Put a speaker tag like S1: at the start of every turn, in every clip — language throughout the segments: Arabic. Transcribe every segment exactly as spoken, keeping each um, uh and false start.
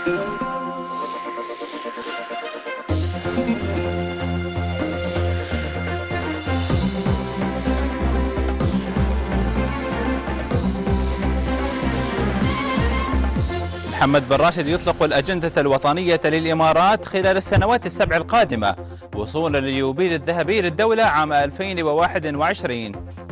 S1: محمد بن راشد يطلق الأجندة الوطنية للإمارات خلال السنوات السبع القادمة وصولا لليوبيل الذهبي للدولة عام ألفين وواحد وعشرين.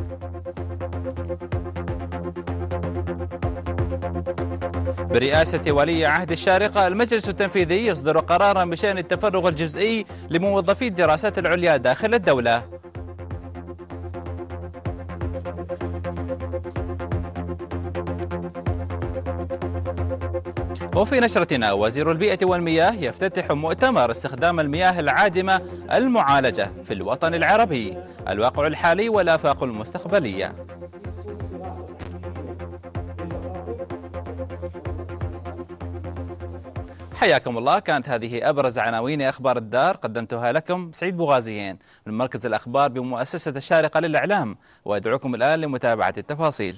S1: برئاسة ولي عهد الشارقة المجلس التنفيذي يصدر قرارا بشأن التفرغ الجزئي لموظفي الدراسات العليا داخل الدولة. وفي نشرتنا، وزير البيئة والمياه يفتتح مؤتمر استخدام المياه العادمة المعالجة في الوطن العربي، الواقع الحالي والآفاق المستقبلية. حياكم الله. كانت هذه أبرز عناوين أخبار الدار، قدمتها لكم سعيد بوغازيين من مركز الأخبار بمؤسسة الشارقة للإعلام، وأدعوكم الآن لمتابعة التفاصيل.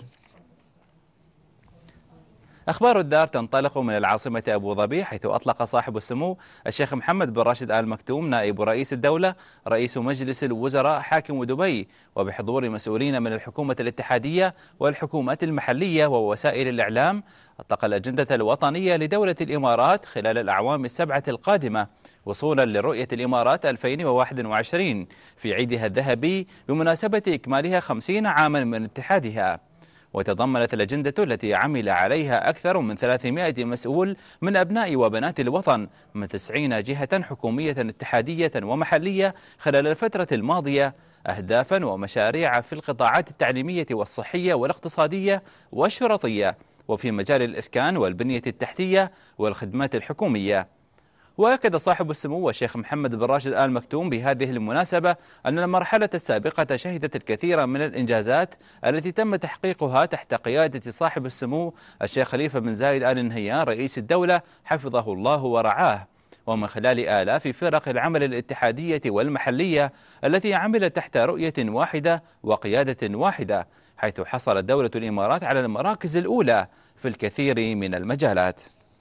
S1: أخبار الدار تنطلق من العاصمة أبو ظبي، حيث أطلق صاحب السمو الشيخ محمد بن راشد آل مكتوم نائب رئيس الدولة رئيس مجلس الوزراء حاكم دبي، وبحضور مسؤولين من الحكومة الاتحادية والحكومات المحلية ووسائل الإعلام، أطلق الأجندة الوطنية لدولة الإمارات خلال الأعوام السبعة القادمة وصولا لرؤية الإمارات ألفين وواحد وعشرين في عيدها الذهبي بمناسبة إكمالها خمسين عاما من اتحادها. وتضمنت الأجندة التي عمل عليها أكثر من ثلاثمائة مسؤول من أبناء وبنات الوطن من تسعين جهة حكومية اتحادية ومحلية خلال الفترة الماضية أهدافا ومشاريع في القطاعات التعليمية والصحية والاقتصادية والشرطية، وفي مجال الإسكان والبنية التحتية والخدمات الحكومية. وأكد صاحب السمو الشيخ محمد بن راشد آل مكتوم بهذه المناسبة أن المرحلة السابقة شهدت الكثير من الإنجازات التي تم تحقيقها تحت قيادة صاحب السمو الشيخ خليفة بن زايد آل نهيان رئيس الدولة حفظه الله ورعاه، ومن خلال آلاف فرق العمل الاتحادية والمحلية التي عملت تحت رؤية واحدة وقيادة واحدة، حيث حصلت دولة الإمارات على المراكز الأولى في الكثير من المجالات.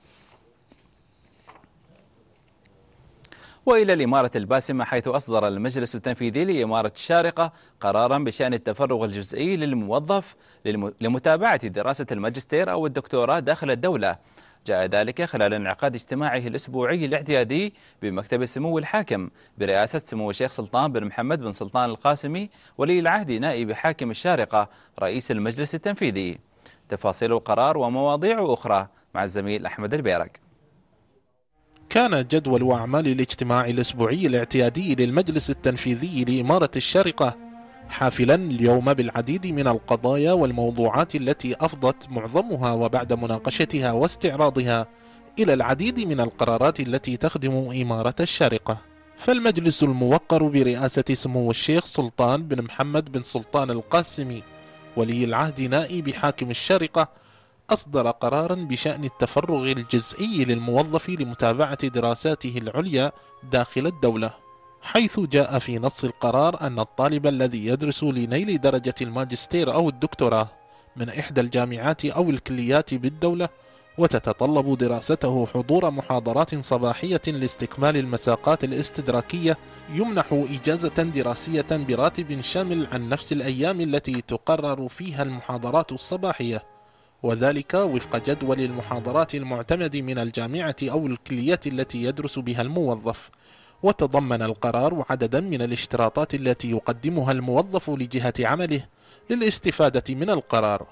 S1: وإلى الإمارة الباسمة، حيث أصدر المجلس التنفيذي لإمارة الشارقة قرارا بشأن التفرغ الجزئي للموظف لمتابعة دراسة الماجستير أو الدكتوراه داخل الدولة. جاء ذلك خلال انعقاد اجتماعه الأسبوعي الاعتيادي بمكتب السمو الحاكم برئاسة سمو الشيخ سلطان بن محمد بن سلطان القاسمي ولي العهد نائب حاكم الشارقة رئيس المجلس التنفيذي. تفاصيل القرار ومواضيع أخرى مع الزميل أحمد البيرك.
S2: كان جدول أعمال الاجتماع الأسبوعي الاعتيادي للمجلس التنفيذي لإمارة الشارقة حافلا اليوم بالعديد من القضايا والموضوعات التي أفضت معظمها وبعد مناقشتها واستعراضها إلى العديد من القرارات التي تخدم إمارة الشارقة. فالمجلس الموقر برئاسة سمو الشيخ سلطان بن محمد بن سلطان القاسمي ولي العهد نائب حاكم الشارقة أصدر قرارا بشأن التفرغ الجزئي للموظف لمتابعة دراساته العليا داخل الدولة، حيث جاء في نص القرار أن الطالب الذي يدرس لنيل درجة الماجستير أو الدكتوراه من إحدى الجامعات أو الكليات بالدولة وتتطلب دراسته حضور محاضرات صباحية لاستكمال المساقات الاستدراكية يمنح إجازة دراسية براتب شامل عن نفس الأيام التي تقرر فيها المحاضرات الصباحية، وذلك وفق جدول المحاضرات المعتمد من الجامعة أو الكلية التي يدرس بها الموظف. وتضمن القرار عددا من الاشتراطات التي يقدمها الموظف لجهة عمله للاستفادة من القرار.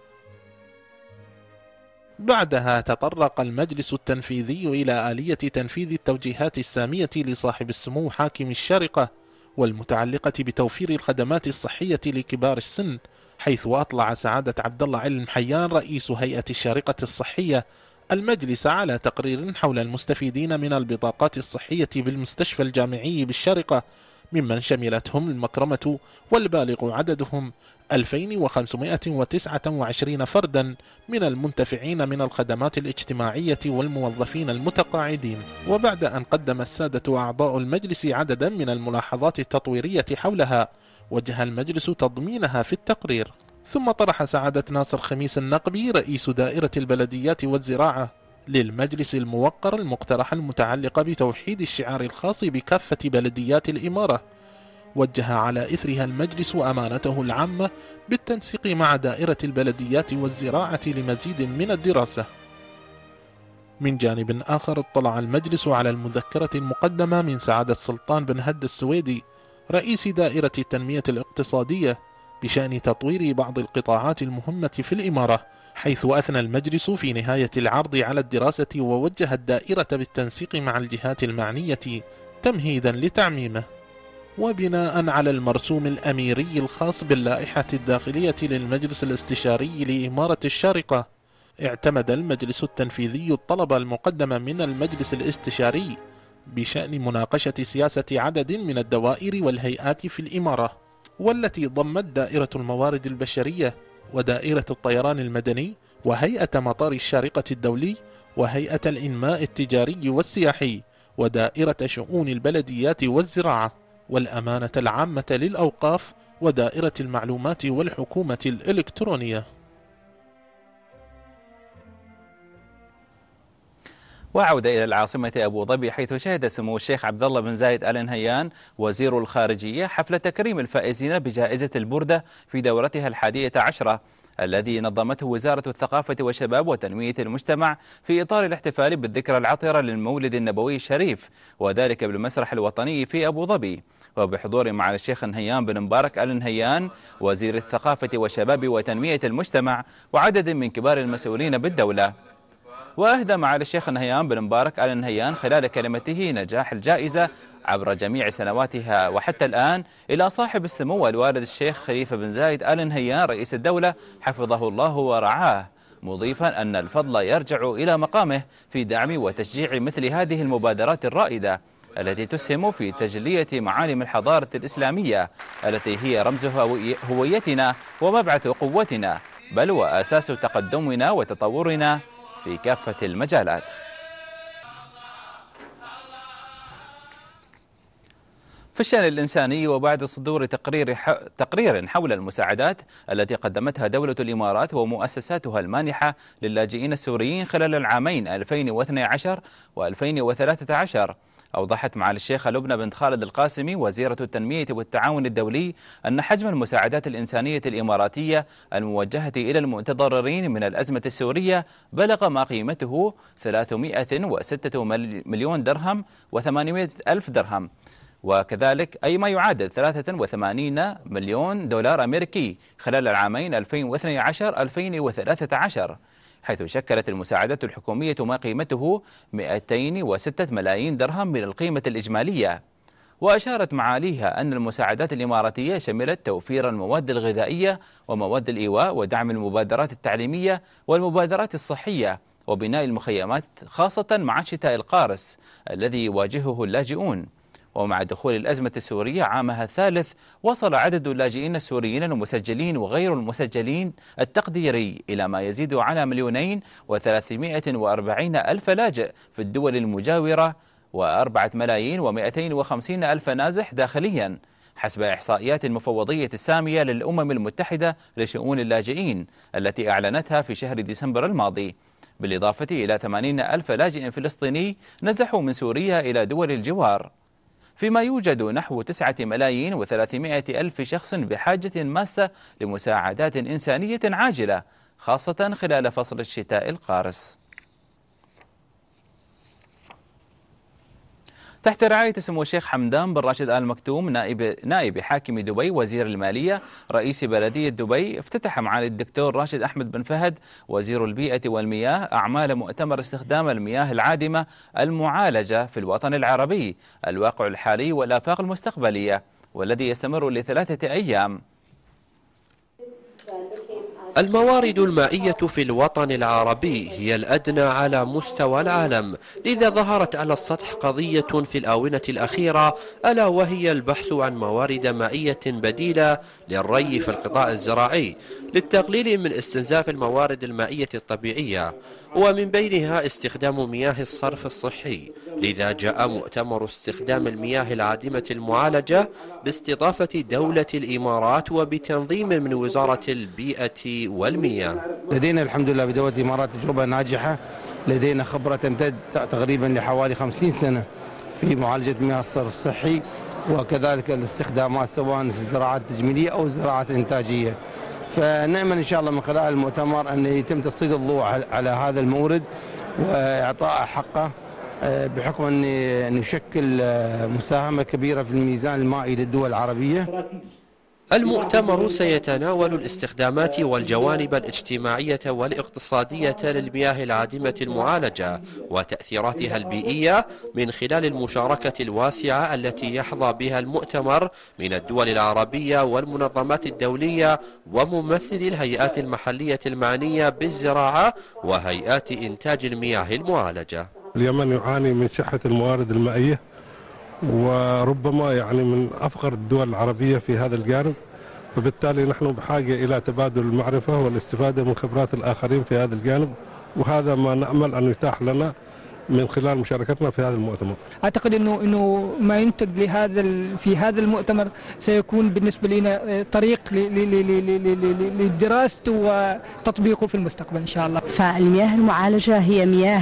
S2: بعدها تطرق المجلس التنفيذي إلى آلية تنفيذ التوجيهات السامية لصاحب السمو حاكم الشارقة والمتعلقة بتوفير الخدمات الصحية لكبار السن، حيث أطلع سعادة عبد الله علم حيان رئيس هيئة الشارقة الصحية المجلس على تقرير حول المستفيدين من البطاقات الصحية بالمستشفى الجامعي بالشارقة، ممن شملتهم المكرمة والبالغ عددهم ألفين وخمسمائة وتسعة وعشرين فردا من المنتفعين من الخدمات الاجتماعية والموظفين المتقاعدين. وبعد أن قدم السادة أعضاء المجلس عددا من الملاحظات التطويرية حولها، وجه المجلس تضمينها في التقرير. ثم طرح سعادة ناصر خميس النقبي رئيس دائرة البلديات والزراعة للمجلس الموقر المقترحة المتعلقة بتوحيد الشعار الخاص بكافة بلديات الإمارة، وجه على إثرها المجلس أمانته العامة بالتنسيق مع دائرة البلديات والزراعة لمزيد من الدراسة. من جانب آخر، اطلع المجلس على المذكرة المقدمة من سعادة سلطان بن هد السويدي رئيس دائرة التنمية الاقتصادية بشأن تطوير بعض القطاعات المهمة في الإمارة، حيث أثنى المجلس في نهاية العرض على الدراسة ووجه الدائرة بالتنسيق مع الجهات المعنية تمهيدا لتعميمه. وبناء على المرسوم الأميري الخاص باللائحة الداخلية للمجلس الاستشاري لإمارة الشارقة، اعتمد المجلس التنفيذي الطلب المقدم من المجلس الاستشاري بشأن مناقشة سياسة عدد من الدوائر والهيئات في الإمارة، والتي ضمت دائرة الموارد البشرية ودائرة الطيران المدني وهيئة مطار الشارقة الدولي وهيئة الإنماء التجاري والسياحي ودائرة شؤون البلديات والزراعة والأمانة العامة للأوقاف ودائرة المعلومات والحكومة الإلكترونية.
S1: وعودة إلى العاصمة أبو ظبي، حيث شهد سمو الشيخ عبد الله بن زايد آل نهيان وزير الخارجية حفل تكريم الفائزين بجائزة البردة في دورتها الحادية عشرة الذي نظمته وزارة الثقافة والشباب وتنمية المجتمع في إطار الاحتفال بالذكرى العطرة للمولد النبوي الشريف، وذلك بالمسرح الوطني في أبو ظبي، وبحضور معالي الشيخ نهيان بن مبارك آل نهيان وزير الثقافة والشباب وتنمية المجتمع وعدد من كبار المسؤولين بالدولة. وأهدى معالي الشيخ نهيان بن مبارك آل نهيان خلال كلمته نجاح الجائزة عبر جميع سنواتها وحتى الآن إلى صاحب السمو الوالد الشيخ خليفة بن زايد آل نهيان رئيس الدولة حفظه الله ورعاه، مضيفا أن الفضل يرجع إلى مقامه في دعم وتشجيع مثل هذه المبادرات الرائدة التي تسهم في تجلية معالم الحضارة الإسلامية التي هي رمز هويتنا ومبعث قوتنا، بل وأساس تقدمنا وتطورنا في كافة المجالات. في الشأن الإنساني، وبعد صدور تقرير تقرير حول المساعدات التي قدمتها دولة الإمارات ومؤسساتها المانحة للاجئين السوريين خلال العامين ألفين واثني عشر وألفين وثلاثة عشر، أوضحت معالي الشيخة لبنى بنت خالد القاسمي وزيرة التنمية والتعاون الدولي أن حجم المساعدات الإنسانية الإماراتية الموجهة إلى المتضررين من الأزمة السورية بلغ ما قيمته ثلاثمائة وستة مليون درهم وثمانمائة ألف درهم، وكذلك أي ما يعادل ثلاثة وثمانين مليون دولار أمريكي خلال العامين ألفين واثني عشر ألفين وثلاثة عشر، حيث شكلت المساعدات الحكومية ما قيمته مئتين وستة ملايين درهم من القيمة الإجمالية. وأشارت معاليها أن المساعدات الإماراتية شملت توفير المواد الغذائية ومواد الإيواء ودعم المبادرات التعليمية والمبادرات الصحية وبناء المخيمات، خاصة مع الشتاء القارس الذي يواجهه اللاجئون. ومع دخول الأزمة السورية عامها الثالث، وصل عدد اللاجئين السوريين المسجلين وغير المسجلين التقديري إلى ما يزيد على مليونين وثلاثمائة وأربعين ألف لاجئ في الدول المجاورة وأربعة ملايين ومئتين وخمسين ألف نازح داخليا، حسب إحصائيات المفوضية السامية للأمم المتحدة لشؤون اللاجئين التي أعلنتها في شهر ديسمبر الماضي، بالإضافة إلى ثمانين ألف لاجئ فلسطيني نزحوا من سوريا إلى دول الجوار، فيما يوجد نحو تسعة ملايين وثلاثمائة ألف شخص بحاجة ماسة لمساعدات إنسانية عاجلة، خاصة خلال فصل الشتاء القارس. تحت رعاية سمو الشيخ حمدان بن راشد آل مكتوم نائب نائب حاكم دبي وزير المالية رئيس بلدية دبي، افتتح معالي الدكتور راشد أحمد بن فهد وزير البيئة والمياه أعمال مؤتمر استخدام المياه العادمة المعالجة في الوطن العربي، الواقع الحالي والآفاق المستقبلية، والذي يستمر لثلاثة أيام.
S3: الموارد المائية في الوطن العربي هي الأدنى على مستوى العالم، لذا ظهرت على السطح قضية في الآونة الأخيرة، ألا وهي البحث عن موارد مائية بديلة للري في القطاع الزراعي للتقليل من استنزاف الموارد المائية الطبيعية، ومن بينها استخدام مياه الصرف الصحي. لذا جاء مؤتمر استخدام المياه العادمة المعالجة باستضافة دولة الإمارات وبتنظيم من وزارة البيئة والمياه.
S4: لدينا الحمد لله بدولة الإمارات تجربة ناجحة لدينا خبرة تمتد تقريبا لحوالي خمسين سنة في معالجة مياه الصرف الصحي، وكذلك الاستخدامات سواء في الزراعات التجميلية أو الزراعات الإنتاجية. فنأمل إن شاء الله من خلال المؤتمر أن يتم تسليط الضوء على هذا المورد وإعطاء حقه، بحكم أن يشكل مساهمة كبيرة في الميزان المائي للدول العربية.
S3: المؤتمر سيتناول الاستخدامات والجوانب الاجتماعية والاقتصادية للمياه العادمة المعالجة وتأثيراتها البيئية من خلال المشاركة الواسعة التي يحظى بها المؤتمر من الدول العربية والمنظمات الدولية وممثلي الهيئات المحلية المعنية بالزراعة وهيئات إنتاج المياه المعالجة.
S5: اليمن يعاني من شحة الموارد المائية، وربما يعني من أفقر الدول العربية في هذا الجانب، وبالتالي نحن بحاجة إلى تبادل المعرفة والاستفادة من خبرات الآخرين في هذا الجانب، وهذا ما نأمل أن يتاح لنا من خلال مشاركتنا في هذا المؤتمر.
S6: أعتقد أنه أنه ما ينتج لهذا في هذا المؤتمر سيكون بالنسبة لنا طريق لدراسته وتطبيقه في المستقبل إن شاء الله.
S7: فالمياه المعالجة هي مياه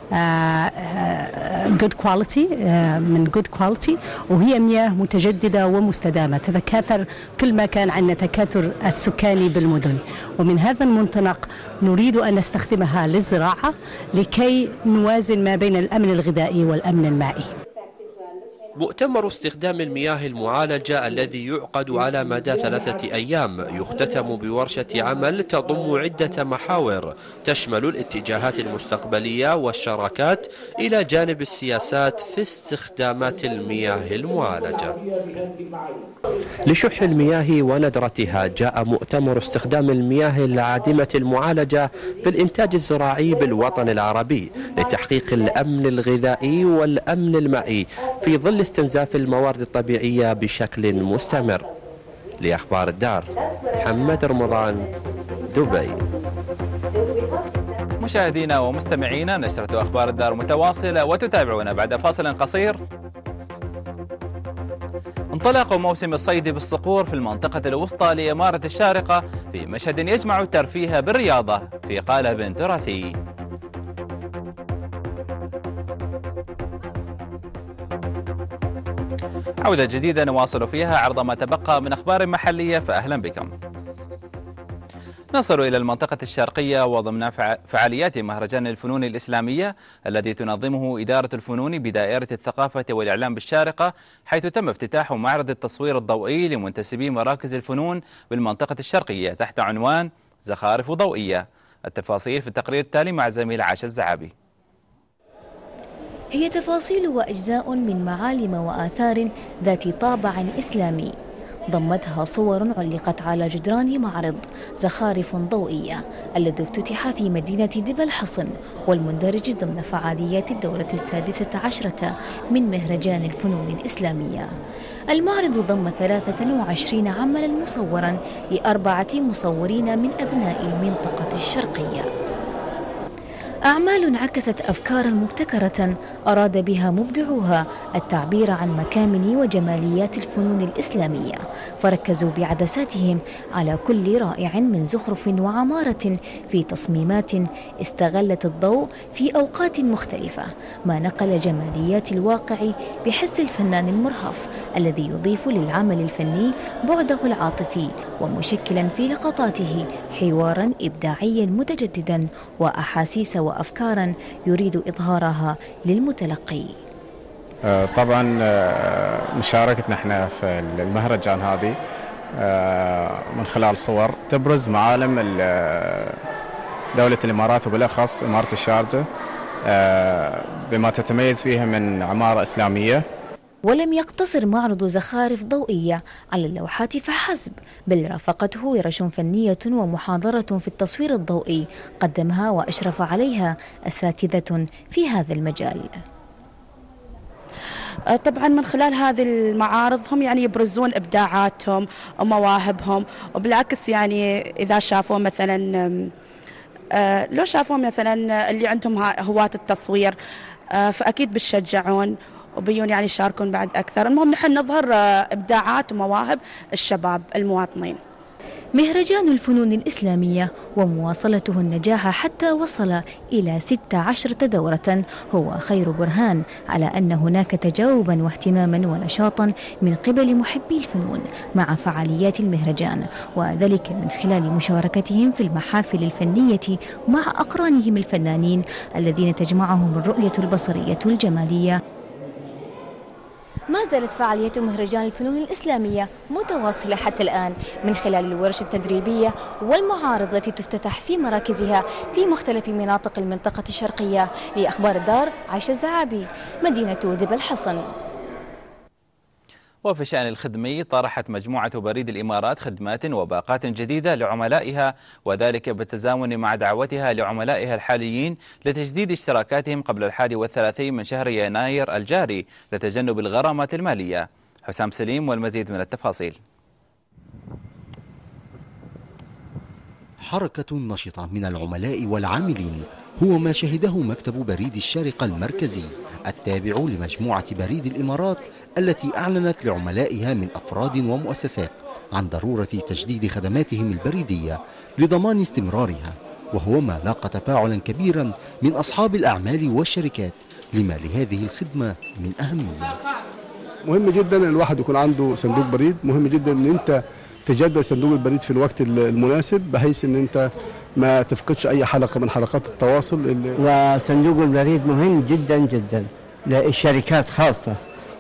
S7: good quality من good quality، وهي مياه متجددة ومستدامة تتكاثر كل ما كان عندنا تكاثر السكاني بالمدن، ومن هذا المنطلق نريد أن نستخدمها للزراعة لكي نوازن ما بين الأمن الغذائي والأمن المائي.
S3: مؤتمر استخدام المياه المعالجة الذي يعقد على مدى ثلاثة أيام يختتم بورشة عمل تضم عدة محاور تشمل الاتجاهات المستقبلية والشراكات إلى جانب السياسات في استخدامات المياه المعالجة. لشح المياه وندرتها جاء مؤتمر استخدام المياه العادمة المعالجة في الإنتاج الزراعي بالوطن العربي لتحقيق الأمن الغذائي والأمن المائي في ظل استنزاف الموارد الطبيعية بشكل مستمر. لأخبار الدار، محمد رمضان، دبي.
S1: مشاهدينا ومستمعينا، نشرة أخبار الدار متواصلة وتتابعونا بعد فاصل قصير. انطلاق موسم الصيد بالصقور في المنطقة الوسطى لإمارة الشارقة في مشهد يجمع الترفيه بالرياضة في قالب تراثي. عودة جديدة نواصل فيها عرض ما تبقى من أخبار محلية، فأهلا بكم. نصل إلى المنطقة الشرقية وضمن فعاليات مهرجان الفنون الإسلامية الذي تنظمه إدارة الفنون بدائرة الثقافة والإعلام بالشارقة، حيث تم افتتاح معرض التصوير الضوئي لمنتسبي مراكز الفنون بالمنطقة الشرقية تحت عنوان زخارف ضوئية. التفاصيل في التقرير التالي مع زميل عاشا الزعابي.
S8: هي تفاصيل وأجزاء من معالم وآثار ذات طابع إسلامي ضمتها صور علقت على جدران معرض زخارف ضوئية الذي افتتح في مدينة دبا الحصن والمندرج ضمن فعاليات الدورة السادسة عشرة من مهرجان الفنون الإسلامية. المعرض ضم ثلاثة وعشرين عملا مصورا لأربعة مصورين من أبناء المنطقة الشرقية. أعمال عكست أفكارا مبتكرة أراد بها مبدعوها التعبير عن مكامن وجماليات الفنون الإسلامية، فركزوا بعدساتهم على كل رائع من زخرف وعمارة في تصميمات استغلت الضوء في أوقات مختلفة، ما نقل جماليات الواقع بحس الفنان المرهف الذي يضيف للعمل الفني بعده العاطفي، ومشكلا في لقطاته حوارا إبداعيا متجددا وأحاسيس وأفكارا يريد إظهارها للمتلقي.
S9: طبعا مشاركتنا احنا في المهرجان هذه من خلال صور تبرز معالم دولة الإمارات وبالأخص إمارة الشارقة بما تتميز فيها من عمارة إسلامية.
S8: ولم يقتصر معرض زخارف ضوئية على اللوحات فحسب، بل رافقته ورش فنية ومحاضرة في التصوير الضوئي قدمها وأشرف عليها أساتذة في هذا المجال.
S10: طبعا من خلال هذه المعارض هم يعني يبرزون إبداعاتهم ومواهبهم، وبالعكس يعني إذا شافوا مثلا لو شافوا مثلا اللي عندهم هواة التصوير فأكيد بيشجعون وبيون يعني يشاركون بعد أكثر. المهم نحن نظهر إبداعات ومواهب الشباب المواطنين.
S8: مهرجان الفنون الإسلامية ومواصلته النجاح حتى وصل إلى ستة عشر دورة هو خير برهان على أن هناك تجاوبا واهتماما ونشاطا من قبل محبي الفنون مع فعاليات المهرجان، وذلك من خلال مشاركتهم في المحافل الفنية مع أقرانهم الفنانين الذين تجمعهم الرؤية البصرية الجمالية. ما زالت فعاليات مهرجان الفنون الإسلامية متواصلة حتى الآن من خلال الورش التدريبية والمعارض التي تفتتح في مراكزها في مختلف مناطق المنطقة الشرقية. لأخبار الدار، عائشة الزعابي، مدينة دبا الحصن.
S1: وفي الشأن الخدمي طرحت مجموعة بريد الإمارات خدمات وباقات جديدة لعملائها، وذلك بالتزامن مع دعوتها لعملائها الحاليين لتجديد اشتراكاتهم قبل الحادي والثلاثين من شهر يناير الجاري لتجنب الغرامات المالية. حسام سليم والمزيد من التفاصيل.
S11: حركة نشطة من العملاء والعاملين هو ما شهده مكتب بريد الشارقة المركزي التابع لمجموعة بريد الإمارات التي أعلنت لعملائها من أفراد ومؤسسات عن ضرورة تجديد خدماتهم البريدية لضمان استمرارها، وهو ما لاقى تفاعلا كبيرا من أصحاب الأعمال والشركات لما لهذه الخدمة من أهمية.
S12: مهم جدا الواحد يكون عنده صندوق بريد، مهم جدا ان انت تجدد صندوق البريد في الوقت المناسب بحيث ان انت ما تفقدش اي حلقه من حلقات التواصل.
S13: وصندوق البريد مهم جدا جدا للشركات خاصه،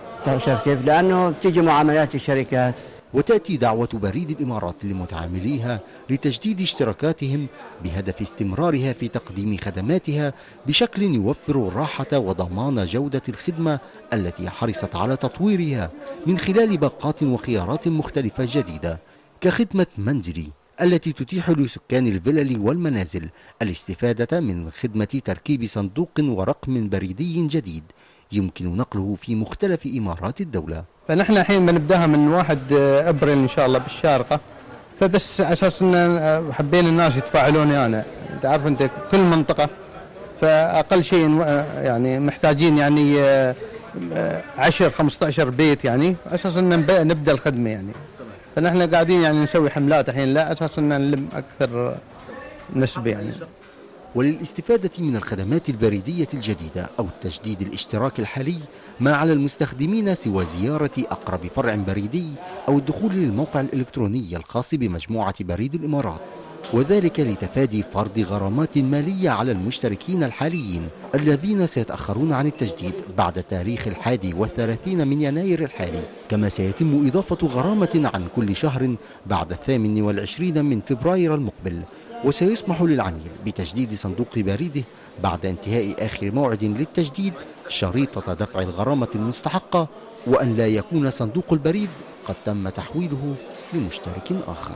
S13: لانه بتيجي معاملات الشركات.
S11: وتأتي دعوة بريد الإمارات لمتعامليها لتجديد اشتراكاتهم بهدف استمرارها في تقديم خدماتها بشكل يوفر الراحة وضمان جودة الخدمة التي حرصت على تطويرها من خلال باقات وخيارات مختلفة جديدة كخدمة منزلي التي تتيح لسكان الفلل والمنازل الاستفادة من خدمة تركيب صندوق ورقم بريدي جديد يمكن نقله في مختلف إمارات الدولة.
S13: فنحن الحين بنبداها من واحد ابريل ان شاء الله بالشارقه، فبس اساس ان حبينا الناس يتفاعلون. يعني انت عارف انت كل منطقه فاقل شيء يعني محتاجين يعني عشرة خمسة عشر بيت يعني اساس ان نبدا الخدمه يعني. فنحن قاعدين يعني نسوي حملات الحين لا اساس ان نلم اكثر نسبه يعني.
S11: وللاستفادة من الخدمات البريدية الجديدة أو تجديد الاشتراك الحالي ما على المستخدمين سوى زيارة أقرب فرع بريدي أو الدخول للموقع الإلكتروني الخاص بمجموعة بريد الإمارات، وذلك لتفادي فرض غرامات مالية على المشتركين الحاليين الذين سيتأخرون عن التجديد بعد تاريخ الحادي والثلاثين من يناير الحالي، كما سيتم إضافة غرامة عن كل شهر بعد الثامن والعشرين من فبراير المقبل. وسيسمح للعميل بتجديد صندوق بريده بعد انتهاء آخر موعد للتجديد شريطة دفع الغرامة المستحقة، وأن لا يكون صندوق البريد قد تم تحويله لمشترك آخر.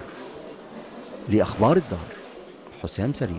S11: لأخبار الدار، حسام سليم.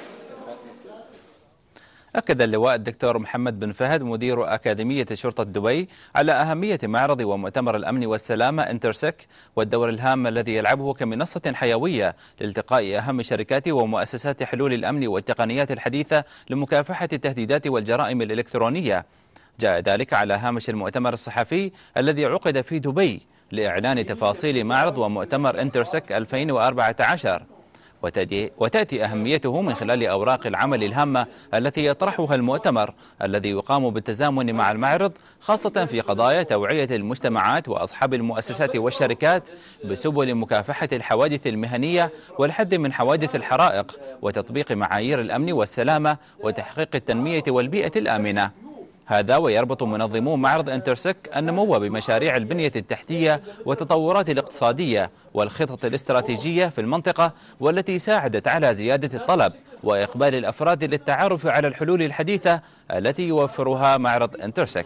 S1: أكد اللواء الدكتور محمد بن فهد مدير أكاديمية شرطة دبي على أهمية معرض ومؤتمر الأمن والسلامة انترسك والدور الهام الذي يلعبه كمنصة حيوية لالتقاء أهم شركات ومؤسسات حلول الأمن والتقنيات الحديثة لمكافحة التهديدات والجرائم الإلكترونية. جاء ذلك على هامش المؤتمر الصحفي الذي عقد في دبي لإعلان تفاصيل معرض ومؤتمر انترسك ألفين وأربعة عشر، وتأتي أهميته من خلال أوراق العمل الهامة التي يطرحها المؤتمر الذي يقام بالتزامن مع المعرض، خاصة في قضايا توعية المجتمعات وأصحاب المؤسسات والشركات بسبل مكافحة الحوادث المهنية والحد من حوادث الحرائق وتطبيق معايير الأمن والسلامة وتحقيق التنمية والبيئة الآمنة. هذا ويربط منظمو معرض انترسك النمو بمشاريع البنية التحتية والتطورات الاقتصادية والخطط الاستراتيجية في المنطقة، والتي ساعدت على زيادة الطلب وإقبال الأفراد للتعارف على الحلول الحديثة التي يوفرها معرض انترسك.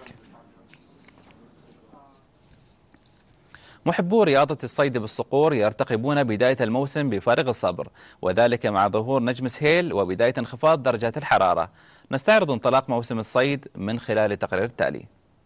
S1: محبو رياضة الصيد بالصقور يرتقبون بداية الموسم بفارغ الصبر، وذلك مع ظهور نجم سهيل وبداية انخفاض درجات الحرارة. نستعرض انطلاق موسم الصيد من خلال التقرير التالي.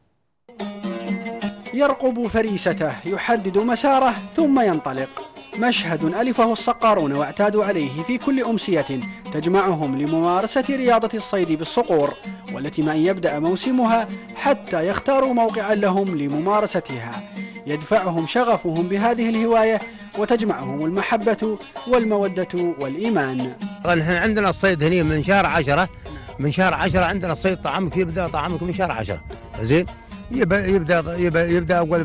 S14: يرقب فريسته، يحدد مساره ثم ينطلق. مشهد ألفه الصقارون واعتادوا عليه في كل أمسية تجمعهم لممارسة رياضة الصيد بالصقور، والتي ما أن يبدأ موسمها حتى يختاروا موقعا لهم لممارستها. يدفعهم شغفهم بهذه الهواية وتجمعهم المحبة والمودة والإيمان.
S15: نحن عندنا الصيد هنا من شهر عشرة، من شهر عشرة عندنا الصيد. طعامك يبدأ طعامك من شهر عشرة، زين. يبدأ يبدأ يبدأ, يبدأ أول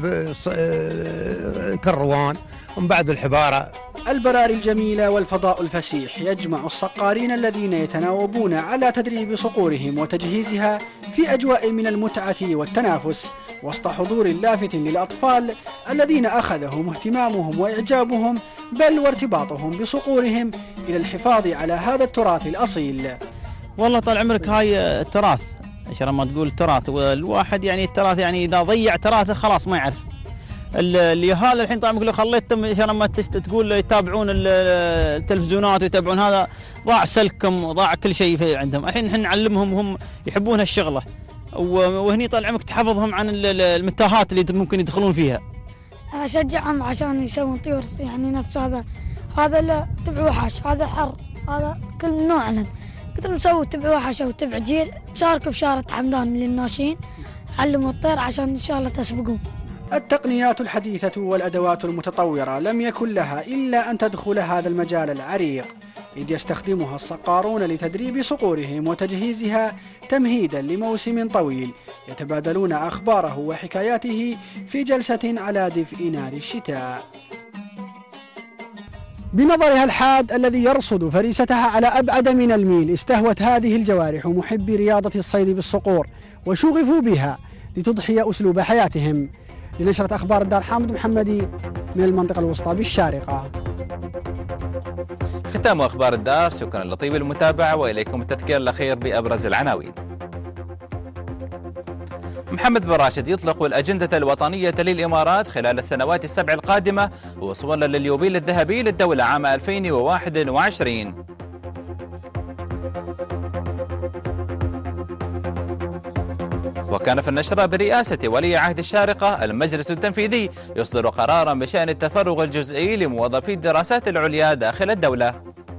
S15: كروان ومن بعد الحبارة.
S14: البراري الجميلة والفضاء الفسيح يجمع الصقارين الذين يتناوبون على تدريب صقورهم وتجهيزها في أجواء من المتعة والتنافس، وسط حضور لافت للأطفال الذين أخذهم اهتمامهم وإعجابهم بل وارتباطهم بصقورهم إلى الحفاظ على هذا التراث الأصيل.
S16: والله طال عمرك هاي التراث، عشان ما تقول تراث، والواحد يعني التراث يعني إذا ضيع تراثه خلاص ما يعرف. اللي هذا الحين طال عمرك لو خليتهم عشان ما تقول يتابعون التلفزيونات ويتابعون هذا، ضاع سلكهم وضاع كل شيء عندهم. الحين نحن نعلمهم وهم يحبون هالشغله، وهني طال عمرك تحفظهم عن المتاهات اللي ممكن يدخلون فيها.
S17: أشجعهم عشان يسوون طيور يعني نفس هذا، هذا لا تبع وحش، هذا حر، هذا كل نوع لهم. قلت لهم سووا تبع وحش أو تبع جيل، شاركوا في شارة حمدان للناشئين، علموا الطير عشان إن شاء الله تسبقون.
S14: التقنيات الحديثة والأدوات المتطورة لم يكن لها إلا أن تدخل هذا المجال العريق، إذ يستخدمها الصقارون لتدريب صقورهم وتجهيزها تمهيدا لموسم طويل يتبادلون أخباره وحكاياته في جلسة على دفء نار الشتاء. بنظرها الحاد الذي يرصد فريستها على أبعد من الميل، استهوت هذه الجوارح محبي رياضة الصيد بالصقور وشغفوا بها لتضحي أسلوب حياتهم. لنشرة أخبار الدار، حامد محمدي من المنطقة الوسطى بالشارقة.
S1: ختام أخبار الدار، شكرا لطيب المتابعة، وإليكم التذكير الأخير بأبرز العناوين. محمد بن راشد يطلق الأجندة الوطنية للإمارات خلال السنوات السبع القادمة وصولا لليوبيل الذهبي للدولة عام ألفين وواحد وعشرين. وكان في النشرة برئاسة ولي عهد الشارقة المجلس التنفيذي يصدر قرارا بشأن التفرغ الجزئي لموظفي الدراسات العليا داخل الدولة.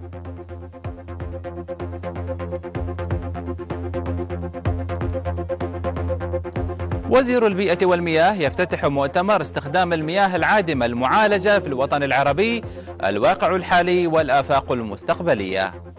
S1: وزير البيئة والمياه يفتتح مؤتمر استخدام المياه العادمة المعالجة في الوطن العربي، الواقع الحالي والآفاق المستقبلية.